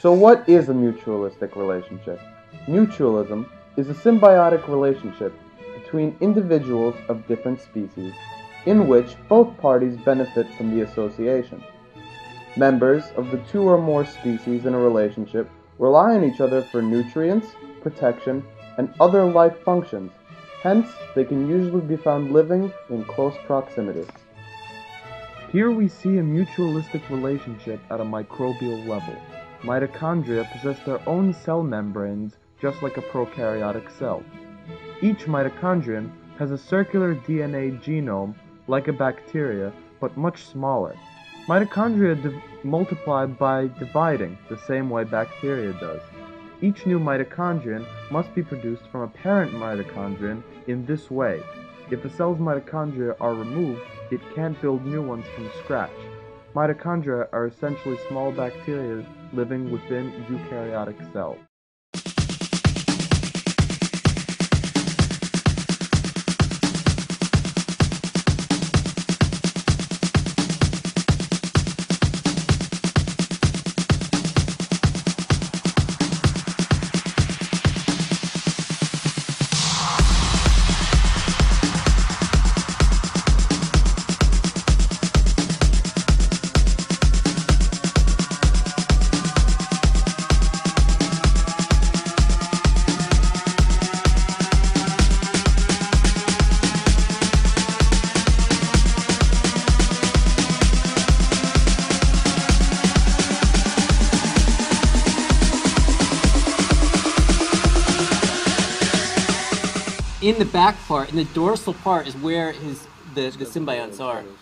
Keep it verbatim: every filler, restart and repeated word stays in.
So what is a mutualistic relationship? Mutualism is a symbiotic relationship between individuals of different species in which both parties benefit from the association. Members of the two or more species in a relationship rely on each other for nutrients, protection, and other life functions. Hence, they can usually be found living in close proximity. Here we see a mutualistic relationship at a microbial level. Mitochondria possess their own cell membranes just like a prokaryotic cell. Each mitochondrion has a circular D N A genome like a bacteria, but much smaller. Mitochondria multiply by dividing, the same way bacteria does. Each new mitochondrion must be produced from a parent mitochondrion in this way. If a cell's mitochondria are removed, it can't build new ones from scratch. Mitochondria are essentially small bacteria living within eukaryotic cells. In the back part, in the dorsal part, is where his the, the symbionts are.